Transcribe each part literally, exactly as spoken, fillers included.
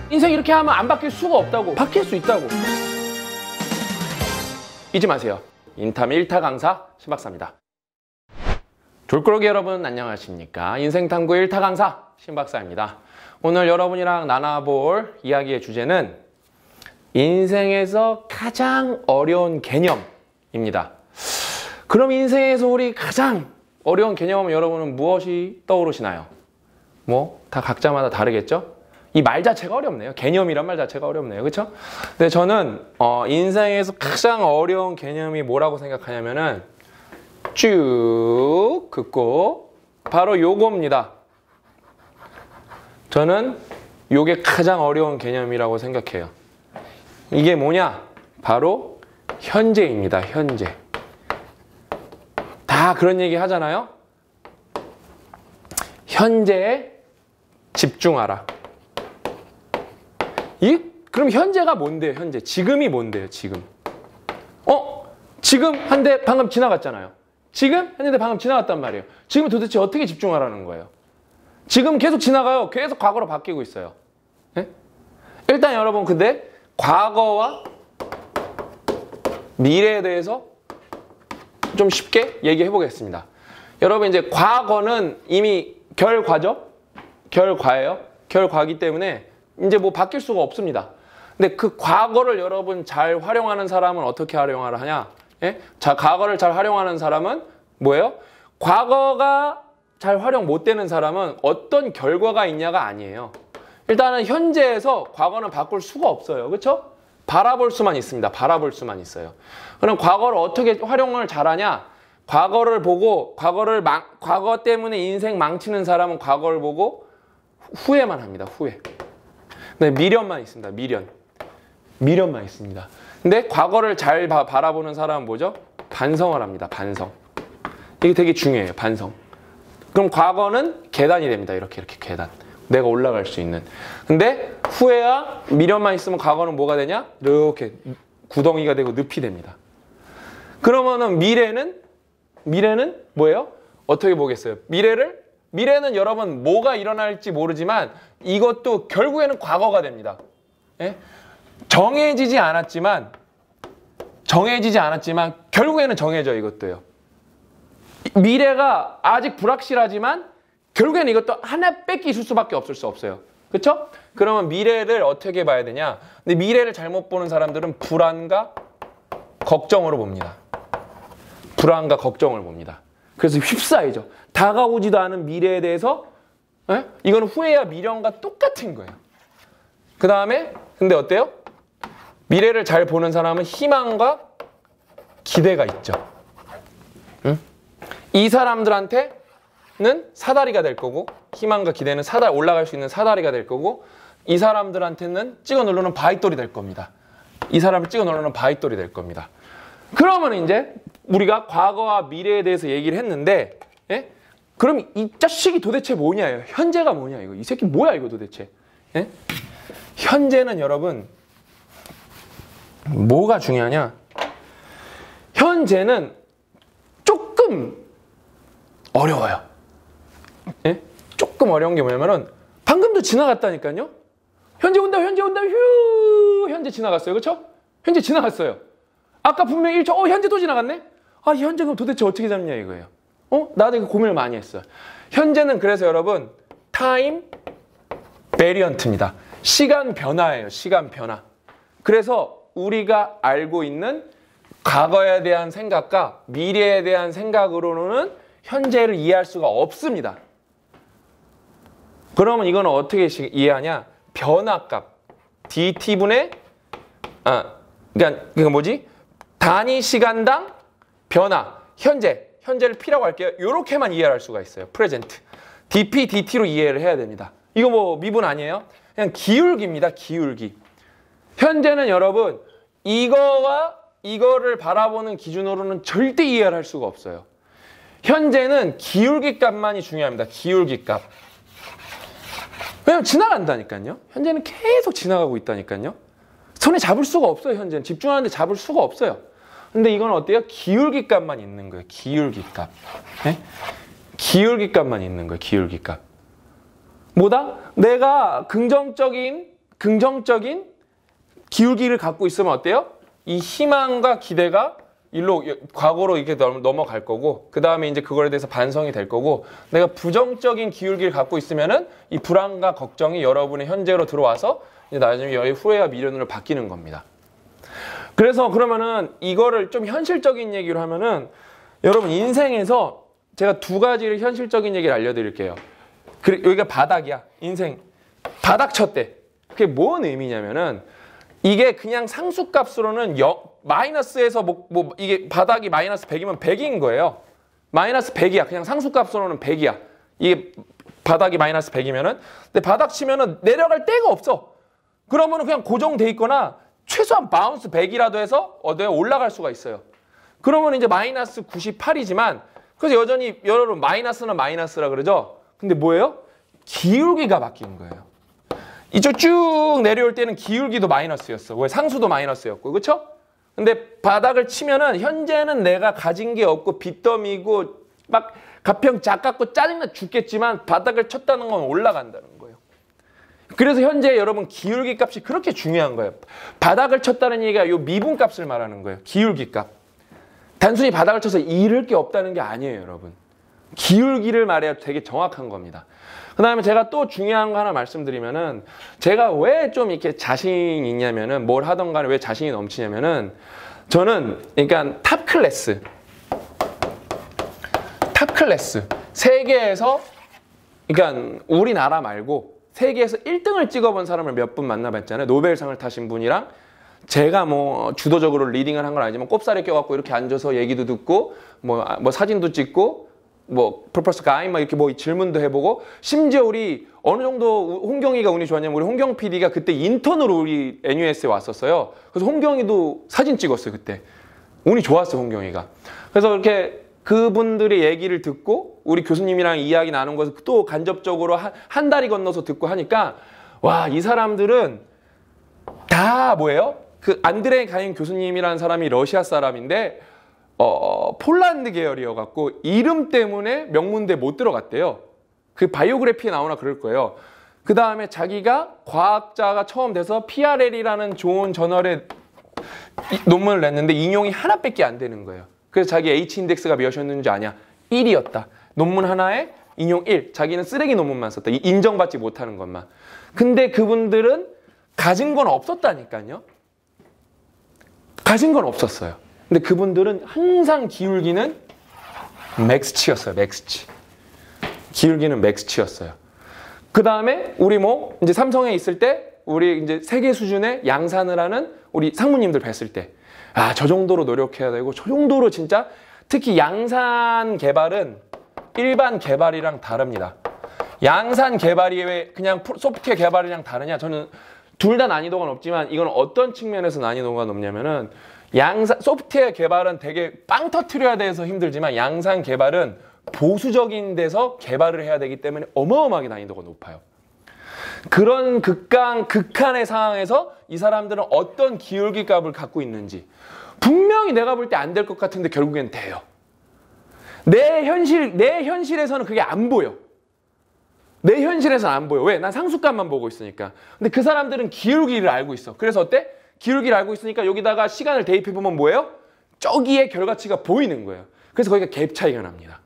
인생 이렇게 하면 안 바뀔 수가 없다고. 바뀔 수 있다고. 잊지 마세요. 인탐 일 타 강사 신박사입니다. 졸꾸러기 여러분 안녕하십니까? 인생탐구 일 타 강사 신박사입니다. 오늘 여러분이랑 나눠볼 이야기의 주제는 인생에서 가장 어려운 개념입니다. 그럼 인생에서 우리 가장 어려운 개념은 여러분은 무엇이 떠오르시나요? 뭐 다 각자마다 다르겠죠? 이 말 자체가 어렵네요. 개념이란 말 자체가 어렵네요. 그렇죠? 근데 저는 어, 인생에서 가장 어려운 개념이 뭐라고 생각하냐면은 쭉 긋고 바로 요겁니다. 저는 요게 가장 어려운 개념이라고 생각해요. 이게 뭐냐? 바로 현재입니다. 현재. 다 그런 얘기 하잖아요. 현재에 집중하라. 이 그럼 현재가 뭔데요? 현재. 지금이 뭔데요? 지금. 어? 지금 한 대 방금 지나갔잖아요. 지금 한 대 방금 지나갔단 말이에요. 지금 도대체 어떻게 집중하라는 거예요? 지금 계속 지나가요. 계속 과거로 바뀌고 있어요. 네? 일단 여러분 근데 과거와 미래에 대해서 좀 쉽게 얘기해 보겠습니다. 여러분 이제 과거는 이미 결과죠? 결과예요. 결과이기 때문에 이제 뭐 바뀔 수가 없습니다. 근데 그 과거를 여러분 잘 활용하는 사람은 어떻게 활용하라 하냐? 예? 자, 과거를 잘 활용하는 사람은 뭐예요? 과거가 잘 활용 못 되는 사람은 어떤 결과가 있냐가 아니에요. 일단은 현재에서 과거는 바꿀 수가 없어요. 그렇죠? 바라볼 수만 있습니다. 바라볼 수만 있어요. 그럼 과거를 어떻게 활용을 잘하냐? 과거를 보고 과거를 망, 과거 때문에 인생 망치는 사람은 과거를 보고 후회만 합니다. 후회. 네, 미련만 있습니다. 미련. 미련만 있습니다. 근데 과거를 잘 바, 바라보는 사람은 뭐죠? 반성을 합니다. 반성. 이게 되게 중요해요. 반성. 그럼 과거는 계단이 됩니다. 이렇게 이렇게 계단. 내가 올라갈 수 있는. 근데 후회와 미련만 있으면 과거는 뭐가 되냐? 이렇게 구덩이가 되고 늪이 됩니다. 그러면은 미래는 미래는 뭐예요? 어떻게 보겠어요? 미래를 미래는 여러분 뭐가 일어날지 모르지만 이것도 결국에는 과거가 됩니다. 예? 정해지지 않았지만 정해지지 않았지만 결국에는 정해져 이것도요. 미래가 아직 불확실하지만 결국에는 이것도 하나 뺏기 있을 수밖에 없을 수 없어요. 그렇죠? 그러면 미래를 어떻게 봐야 되냐? 근데 미래를 잘못 보는 사람들은 불안과 걱정으로 봅니다. 불안과 걱정을 봅니다. 그래서 휩싸이죠. 다가오지도 않은 미래에 대해서 에? 이거는 후회와 미련과 똑같은 거예요. 그 다음에 근데 어때요? 미래를 잘 보는 사람은 희망과 기대가 있죠. 응? 이 사람들한테는 사다리가 될 거고 희망과 기대는 사다 올라갈 수 있는 사다리가 될 거고 이 사람들한테는 찍어 누르는 바위돌이 될 겁니다. 이 사람을 찍어 누르는 바위돌이 될 겁니다. 그러면 이제 우리가 과거와 미래에 대해서 얘기를 했는데 예? 그럼 이 자식이 도대체 뭐냐예요. 현재가 뭐냐 이거. 이 새끼 뭐야 이거 도대체. 예? 현재는 여러분 뭐가 중요하냐. 현재는 조금 어려워요. 예? 조금 어려운 게 뭐냐면은 방금도 지나갔다니까요. 현재 온다 현재 온다 휴 현재 지나갔어요. 그렇죠? 현재 지나갔어요. 아까 분명히 일 초 어 현재 또 지나갔네? 아 현재는 도대체 어떻게 잡냐 이거예요. 어? 나도 이거 고민을 많이 했어요. 현재는 그래서 여러분 타임 베리언트입니다. 시간 변화예요. 시간 변화. 그래서 우리가 알고 있는 과거에 대한 생각과 미래에 대한 생각으로는 현재를 이해할 수가 없습니다. 그러면 이거는 어떻게 이해하냐? 변화값 dt분의 아 그러니까 그러니까 뭐지? 단위 시간당 변화. 현재. 현재를 P라고 할게요. 이렇게만 이해할 수가 있어요. 프레젠트. 디피, 디티로 이해를 해야 됩니다. 이거 뭐 미분 아니에요? 그냥 기울기입니다. 기울기. 현재는 여러분 이거와 이거를 바라보는 기준으로는 절대 이해를 할 수가 없어요. 현재는 기울기 값만이 중요합니다. 기울기 값. 왜냐면 지나간다니까요. 현재는 계속 지나가고 있다니까요. 손에 잡을 수가 없어요. 현재는. 집중하는데 잡을 수가 없어요. 근데 이건 어때요? 기울기 값만 있는 거예요. 기울기 값. 네? 기울기 값만 있는 거예요. 기울기 값. 뭐다? 내가 긍정적인 긍정적인 기울기를 갖고 있으면 어때요? 이 희망과 기대가 일로 과거로 이렇게 넘어갈 거고, 그 다음에 이제 그거에 대해서 반성이 될 거고, 내가 부정적인 기울기를 갖고 있으면은 이 불안과 걱정이 여러분의 현재로 들어와서 이제 나중에 여의 후회와 미련으로 바뀌는 겁니다. 그래서 그러면은 이거를 좀 현실적인 얘기로 하면은 여러분 인생에서 제가 두 가지를 현실적인 얘기를 알려드릴게요. 그래, 여기가 바닥이야. 인생 바닥 쳤대. 그게 뭔 의미냐면은 이게 그냥 상수값으로는 영, 마이너스에서 뭐, 뭐 이게 바닥이 마이너스 백이면 백인 거예요. 마이너스 백이야. 그냥 상수값으로는 백이야. 이게 바닥이 마이너스 백이면은. 근데 바닥 치면은 내려갈 데가 없어. 그러면은 그냥 고정돼 있거나 최소한 바운스 백이라도 해서 어디에 올라갈 수가 있어요. 그러면 이제 마이너스 구십팔이지만 그래서 여전히 여러분 마이너스는 마이너스라 그러죠. 근데 뭐예요? 기울기가 바뀐 거예요. 이쪽 쭉 내려올 때는 기울기도 마이너스였어. 왜? 상수도 마이너스였고. 그렇죠? 근데 바닥을 치면은 현재는 내가 가진 게 없고 빚더미고 막 가평 작갖고 짜증나 죽겠지만 바닥을 쳤다는 건 올라간다는 거예요. 그래서 현재 여러분 기울기 값이 그렇게 중요한 거예요. 바닥을 쳤다는 얘기가 요 미분 값을 말하는 거예요. 기울기 값. 단순히 바닥을 쳐서 잃을 게 없다는 게 아니에요, 여러분. 기울기를 말해야 되게 정확한 겁니다. 그 다음에 제가 또 중요한 거 하나 말씀드리면은 제가 왜 좀 이렇게 자신이 있냐면은 뭘 하던 간에 왜 자신이 넘치냐면은 저는 그러니까 탑 클래스 탑 클래스 세계에서 그러니까 우리나라 말고 세계에서 일 등을 찍어본 사람을 몇 분 만나봤잖아요. 노벨상을 타신 분이랑 제가 뭐 주도적으로 리딩을 한 건 아니지만 꼽사리 껴갖고 이렇게 앉아서 얘기도 듣고 뭐, 뭐 사진도 찍고 뭐 퍼포스 가이 막 이렇게 뭐 질문도 해보고 심지어 우리 어느 정도 홍경이가 운이 좋았냐면 우리 홍경 피디가 그때 인턴으로 우리 엔유에스에 왔었어요. 그래서 홍경이도 사진 찍었어요. 그때 운이 좋았어 홍경이가. 그래서 이렇게 그분들의 얘기를 듣고 우리 교수님이랑 이야기 나눈 것을 또 간접적으로 한, 한 달이 건너서 듣고 하니까 와, 이 사람들은 다 뭐예요? 그 안드레 가인 교수님이라는 사람이 러시아 사람인데 어, 폴란드 계열이어갖고 이름 때문에 명문대 못 들어갔대요. 그 바이오그래피에 나오나 그럴 거예요. 그 다음에 자기가 과학자가 처음 돼서 피알엘이라는 좋은 저널에 논문을 냈는데 인용이 하나밖에 안 되는 거예요. 그래서 자기 H인덱스가 몇이었는지 아냐? 일이었다. 논문 하나에 인용 일. 자기는 쓰레기 논문만 썼다. 인정받지 못하는 것만. 근데 그분들은 가진 건 없었다니까요. 가진 건 없었어요. 근데 그분들은 항상 기울기는 맥스치였어요. 맥스치. 기울기는 맥스치였어요. 그 다음에 우리 뭐 이제 삼성에 있을 때 우리 이제 세계 수준의 양산을 하는 우리 상무님들 뵀을 때 아, 저 정도로 노력해야 되고 저 정도로 진짜 특히 양산 개발은 일반 개발이랑 다릅니다. 양산 개발이 왜 그냥 소프트웨어 개발이랑 다르냐? 저는 둘 다 난이도가 높지만 이건 어떤 측면에서 난이도가 높냐면은 양산, 소프트웨어 개발은 되게 빵 터트려야 돼서 힘들지만 양산 개발은 보수적인 데서 개발을 해야 되기 때문에 어마어마하게 난이도가 높아요. 그런 극강, 극한의 상황에서 이 사람들은 어떤 기울기 값을 갖고 있는지 분명히 내가 볼 때 안 될 것 같은데 결국엔 돼요. 내 현실, 내 현실에서는 그게 안 보여. 내 현실에서는 안 보여. 왜? 난 상수값만 보고 있으니까. 근데 그 사람들은 기울기를 알고 있어. 그래서 어때? 기울기를 알고 있으니까 여기다가 시간을 대입해보면 뭐예요? 저기에 결과치가 보이는 거예요. 그래서 거기가 갭 차이가 납니다.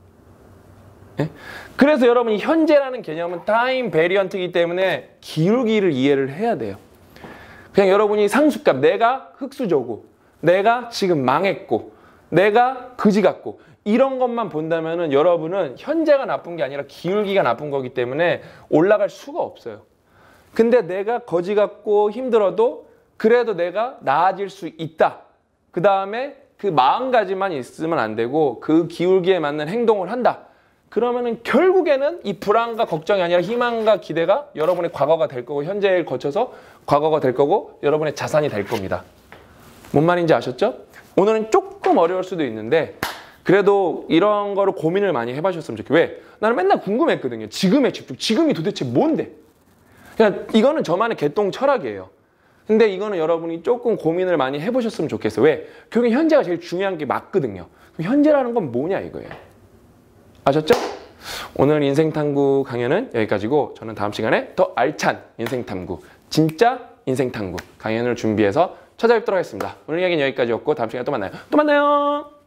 예? 그래서 여러분이 현재라는 개념은 타임 베리언트이기 때문에 기울기를 이해를 해야 돼요. 그냥 여러분이 상수값, 내가 흙수저고, 내가 지금 망했고, 내가 그지 같고, 이런 것만 본다면은 여러분은 현재가 나쁜 게 아니라 기울기가 나쁜 거기 때문에 올라갈 수가 없어요. 근데 내가 거지 같고 힘들어도 그래도 내가 나아질 수 있다. 그 다음에 그 마음가짐만 있으면 안 되고 그 기울기에 맞는 행동을 한다. 그러면은 결국에는 이 불안과 걱정이 아니라 희망과 기대가 여러분의 과거가 될 거고 현재를 거쳐서 과거가 될 거고 여러분의 자산이 될 겁니다. 뭔 말인지 아셨죠? 오늘은 조금 어려울 수도 있는데 그래도 이런 거를 고민을 많이 해보셨으면 좋겠어요. 왜? 나는 맨날 궁금했거든요. 지금의 집중, 지금이 도대체 뭔데? 그냥 이거는 저만의 개똥 철학이에요. 근데 이거는 여러분이 조금 고민을 많이 해보셨으면 좋겠어요. 왜? 결국 현재가 제일 중요한 게 맞거든요. 그럼 현재라는 건 뭐냐 이거예요. 아셨죠? 오늘 인생탐구 강연은 여기까지고 저는 다음 시간에 더 알찬 인생탐구 진짜 인생 탐구 강연을 준비해서 찾아뵙도록 하겠습니다. 오늘 이야기는 여기까지였고 다음 시간에 또 만나요. 또 만나요.